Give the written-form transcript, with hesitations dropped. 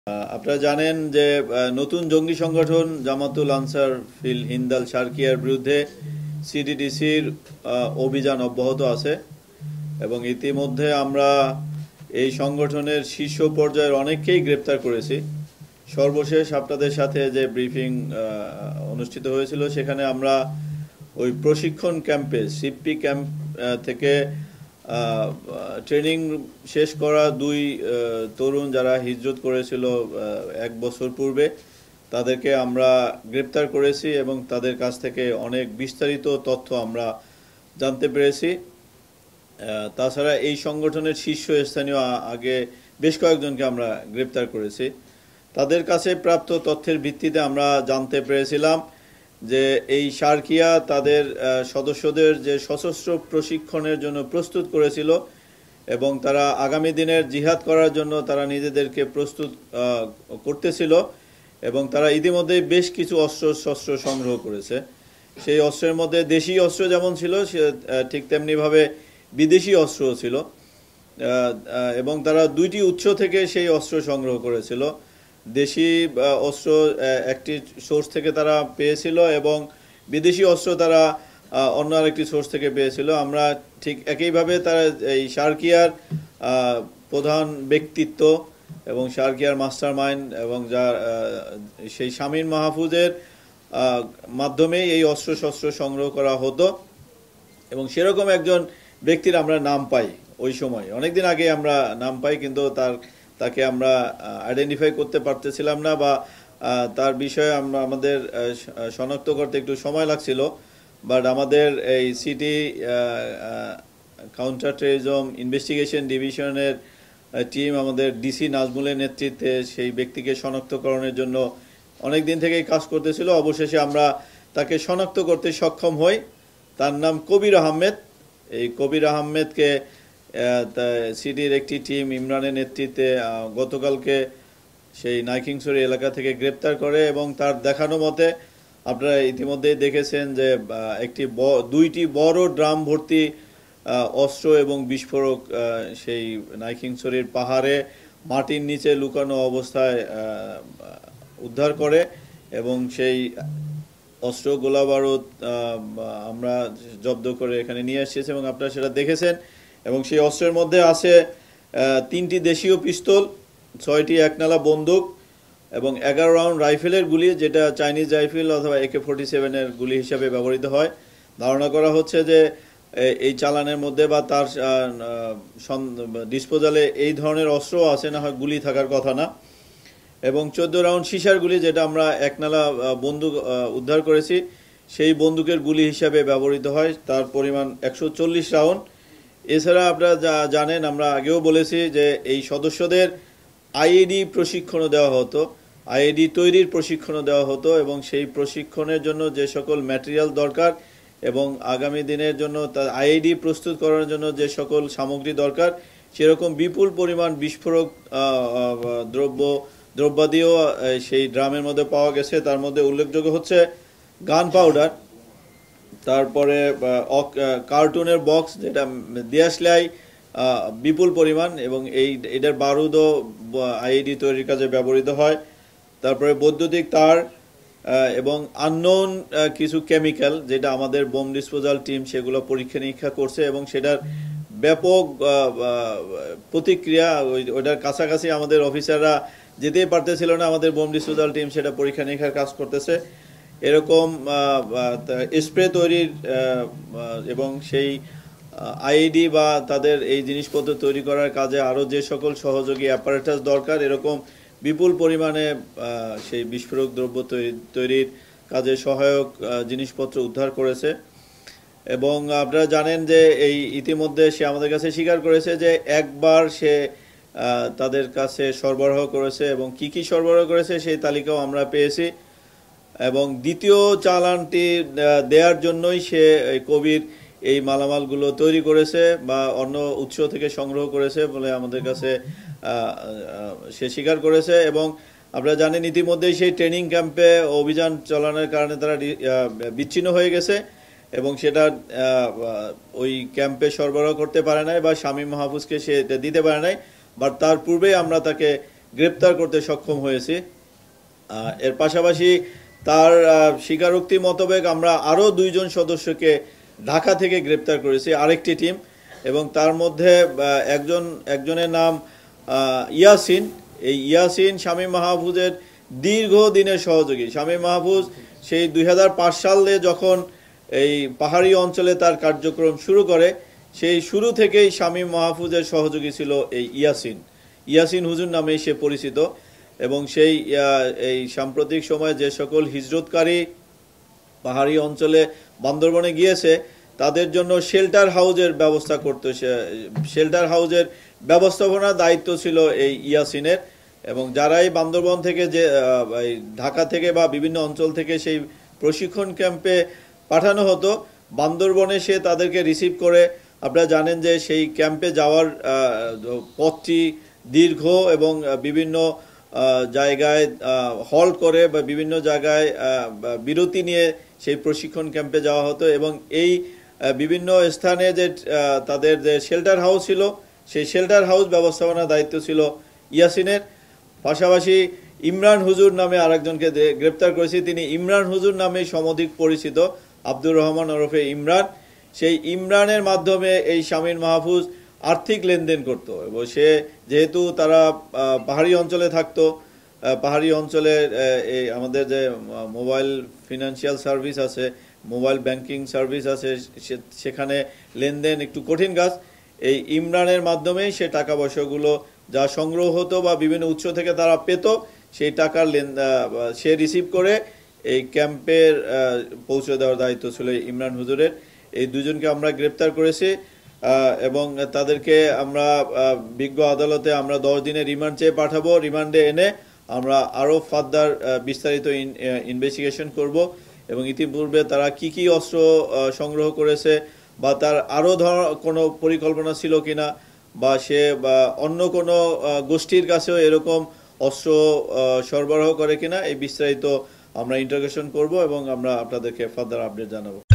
আপনারা জানেন যে নতুন জঙ্গি সংগঠন জামাতুল আনসার ফিল হিন্দাল শারকিয়ার বিরুদ্ধে সিটিটিসির অভিযান অব্যাহত আছে এবং ইতিমধ্যে আমরা এই সংগঠনের শীর্ষ পর্যায়ের অনেককেই গ্রেপ্তার করেছি। সর্বশেষ আপনাদের সাথে যে ব্রিফিং অনুষ্ঠিত হয়েছিল সেখানে আমরা ওই প্রশিক্ষণ ক্যাম্পে সিপি ক্যাম্প থেকে ট্রেনিং শেষ করা দুই তরুণ যারা হিজরত করেছিল 1 বছর পূর্বে তাদেরকে আমরা গ্রেপ্তার করেছি এবং তাদের কাছ থেকে অনেক বিস্তারিত তথ্য আমরা জানতে পেরেছি। তাছাড়া এই সংগঠনের শীর্ষস্থানীয় আগে বেশ কয়েকজনকে আমরা গ্রেপ্তার করেছি। তাদের কাছে প্রাপ্ত তথ্যের ভিত্তিতে আমরা জানতে পেরেছিলাম যে এই শারকিয়া তাদের সদস্যদের যে সশস্ত্র প্রশিক্ষণের জন্য প্রস্তুত করেছিল এবং তারা আগামী দিনের জিহাদ করার জন্য তারা নিজেদেরকে প্রস্তুত করতেছিল এবং তারা ইতিমধ্যেই বেশ কিছু অস্ত্র সংগ্রহ করেছে। সেই অস্ত্রের মধ্যে দেশি অস্ত্র যেমন ছিল ঠিক তেমনিভাবে বিদেশি অস্ত্রও ছিল এবং তারা দুইটি উৎস থেকে সেই অস্ত্র সংগ্রহ করেছিল। দেশি অস্ত্র একটি সোর্স থেকে তারা পেয়েছিল এবং বিদেশি অস্ত্র তারা অন্য আরেকটি সোর্স থেকে পেয়েছিল। আমরা ঠিক একইভাবে তারা এই শারকিয়ার প্রধান ব্যক্তিত্ব এবং শারকিয়ার মাস্টার মাইন্ড এবং যার সেই শামীম মাহফুজের মাধ্যমেই এই অস্ত্র সংগ্রহ করা হতো এবং সেরকম একজন ব্যক্তির আমরা নাম পাই। ওই সময় অনেকদিন আগে আমরা নাম পাই, কিন্তু তাকে আমরা আইডেন্টিফাই করতে পারতেছিলাম না বা তার বিষয়ে আমাদের শনাক্ত করতে একটু সময় লাগছিল। বাট আমাদের এই সিটি কাউন্টার টেররিজম ইনভেস্টিগেশন ডিভিশনের টিম আমাদের ডিসি নাজমুলের নেতৃত্বে সেই ব্যক্তিকে শনাক্তকরণের জন্য অনেক দিন থেকেই কাজ করতেছিল। অবশেষে আমরা তাকে শনাক্ত করতে সক্ষম হই। তার নাম কবির আহমেদ। এই কবির আহমেদকে সিটির একটি টিম ইমরানের নেতৃত্বে গতকালকে সেই নাইকিংছড়ি এলাকা থেকে গ্রেপ্তার করে এবং তার দেখানো মতে আপনারা ইতিমধ্যেই দেখেছেন যে দুইটি বড় ড্রাম ভর্তি অস্ত্র এবং বিস্ফোরক সেই নাইকিংছড়ির পাহাড়ে মাটির নিচে লুকানো অবস্থায় উদ্ধার করে এবং সেই অস্ত্র গোলা বারুদ আমরা জব্দ করে এখানে নিয়ে এসেছি এবং আপনারা সেটা দেখেছেন। এবং সেই অস্ত্রের মধ্যে আছে 3টি দেশীয় পিস্তল, 6টি একনালা বন্দুক এবং 11 রাউন্ড রাইফেলের গুলি, যেটা চাইনিজ রাইফেল অথবা AK-47 এর গুলি হিসাবে ব্যবহৃত হয়। ধারণা করা হচ্ছে যে এই চালানের মধ্যে বা তার ডিসপোজালে এই ধরনের অস্ত্র আছে, না হয় গুলি থাকার কথা না। এবং 14 রাউন্ড সীসার গুলি, যেটা আমরা একনালা বন্দুক উদ্ধার করেছি, সেই বন্দুকের গুলি হিসাবে ব্যবহৃত হয়। তার পরিমাণ 140 রাউন্ড। এছাড়া আপনারা জানেন, আমরা আগেও বলেছি যে এই সদস্যদের আইইডি প্রশিক্ষণও দেওয়া হতো, আইইডি তৈরির প্রশিক্ষণও দেওয়া হতো এবং সেই প্রশিক্ষণের জন্য যে সকল ম্যাটেরিয়াল দরকার এবং আগামী দিনের জন্য তার আইইডি প্রস্তুত করার জন্য যে সকল সামগ্রী দরকার, সেরকম বিপুল পরিমাণ বিস্ফোরক দ্রব্যাদিও সেই ড্রামের মধ্যে পাওয়া গেছে। তার মধ্যে উল্লেখযোগ্য হচ্ছে গান পাউডার, তারপরে কার্টুনের বক্স, যেটা দেশলাই বিপুল পরিমাণ এবং এটার বারুদও আইইডি তৈরির কাজে ব্যবহৃত হয়। তারপরে বৈদ্যুতিক তার এবং আননোন কিছু কেমিক্যাল, যেটা আমাদের বোম ডিসপোজাল টিম সেগুলো পরীক্ষা নিরীক্ষা করছে এবং সেটার ব্যাপক প্রতিক্রিয়া। ওইটার কাছাকাছি আমাদের অফিসাররা যেতেই পারতেছিল না, আমাদের বোম ডিসপোজাল টিম সেটা পরীক্ষা নিরীক্ষার কাজ করতেছে। এরকম স্প্রে তৈরির এবং সেই আইইডি বা তাদের এই জিনিসপত্র তৈরি করার কাজে আরও যে সকল সহযোগী অ্যাপারেটাস দরকার, এরকম বিপুল পরিমাণে সেই বিস্ফোরক দ্রব্য তৈরির কাজে সহায়ক জিনিসপত্র উদ্ধার করেছে। এবং আপনারা জানেন যে এই ইতিমধ্যে সে আমাদের কাছে স্বীকার করেছে যে একবার সে তাদের কাছে সরবরাহ করেছে এবং কি সরবরাহ করেছে সেই তালিকাও আমরা পেয়েছি। এবং দ্বিতীয় চালানটি দেওয়ার জন্যই সে কবির এই মালামালগুলো তৈরি করেছে বা অন্য উৎস থেকে সংগ্রহ করেছে বলে আমাদের কাছে সে স্বীকার করেছে। এবং আপনারা জানেন ইতিমধ্যেই সেই ট্রেনিং ক্যাম্পে অভিযান চালানোর কারণে তারা বিচ্ছিন্ন হয়ে গেছে এবং সেটা ওই ক্যাম্পে সরবরাহ করতে পারে নাই বা শামীম মাহফুজকে সে দিতে পারে নাই। বাট তার পূর্বেই আমরা তাকে গ্রেপ্তার করতে সক্ষম হয়েছি। এর পাশাপাশি তার স্বীকারোক্তি মোতাবেক আমরা আরও 2 জন সদস্যকে ঢাকা থেকে গ্রেপ্তার করেছি, আরেকটি টিম, এবং তার মধ্যে একজনের নাম ইয়াসিন। এই ইয়াসিন শামীম মাহফুজের দীর্ঘদিনের সহযোগী। শামীম মাহফুজ সেই 2005 সালে যখন এই পাহাড়ি অঞ্চলে তার কার্যক্রম শুরু করে, সেই শুরু থেকেই শামীম মাহফুজের সহযোগী ছিল এই ইয়াসিন হুজুর নামে সে পরিচিত। এবং সেই এই সাম্প্রতিক সময়ে যে সকল হিজরতকারী পাহাড়ি অঞ্চলে বান্দরবনে গিয়েছে তাদের জন্য শেল্টার হাউজের ব্যবস্থা করতে, শেল্টার হাউজের ব্যবস্থাপনার দায়িত্ব ছিল এই ইয়াসিনের। এবং যারাই বান্দরবন থেকে যে ঢাকা থেকে বা বিভিন্ন অঞ্চল থেকে সেই প্রশিক্ষণ ক্যাম্পে পাঠানো হতো, বান্দরবনে সে তাদেরকে রিসিভ করে। আপনারা জানেন যে সেই ক্যাম্পে যাওয়ার পথটি দীর্ঘ এবং বিভিন্ন জায়গায় হল্ট করে বা বিভিন্ন জায়গায় বিরতি নিয়ে সেই প্রশিক্ষণ ক্যাম্পে যাওয়া হতো। এবং এই বিভিন্ন স্থানে যে তাদের যে শেল্টার হাউস ছিল, সেই শেল্টার হাউস ব্যবস্থাপনার দায়িত্ব ছিল ইয়াসিনের। পাশাপাশি ইমরান হুজুর নামে আরেকজনকে গ্রেপ্তার করেছি। তিনি ইমরান হুজুর নামে সমধিক পরিচিত, আব্দুর রহমান ওরফে ইমরান। সেই ইমরানের মাধ্যমে এই শামীম মাহফুজ আর্থিক লেনদেন করত। এবং সে যেহেতু তারা পাহাড়ি অঞ্চলে থাকতো, পাহাড়ি অঞ্চলের আমাদের যে মোবাইল ফিনান্সিয়াল সার্ভিস আছে, মোবাইল ব্যাংকিং সার্ভিস আছে, সেখানে লেনদেন একটু কঠিন কাজ। এই ইমরানের মাধ্যমেই সে টাকা পয়সাগুলো যা সংগ্রহ হতো বা বিভিন্ন উৎস থেকে তারা পেত, সেই টাকার সে রিসিভ করে এই ক্যাম্পের পৌঁছে দেওয়ার দায়িত্ব ছিল ইমরান হুজুরের। এই 2 জনকে আমরা গ্রেপ্তার করেছি এবং তাদেরকে আমরা বিজ্ঞ আদালতে আমরা 10 দিনের রিমান্ড চেয়ে পাঠাবো। রিমান্ডে এনে আমরা আরও ফার্দার বিস্তারিত ইনভেস্টিগেশন করব এবং ইতিপূর্বে তারা কি অস্ত্র সংগ্রহ করেছে বা তার আরও কোনো পরিকল্পনা ছিল কিনা, বা সে বা অন্য কোনো গোষ্ঠীর কাছেও এরকম অস্ত্র সরবরাহ করে কিনা, এই বিস্তারিত আমরা ইন্টারোগেশন করব এবং আমরা আপনাদেরকে ফার্দার আপডেট জানাবো।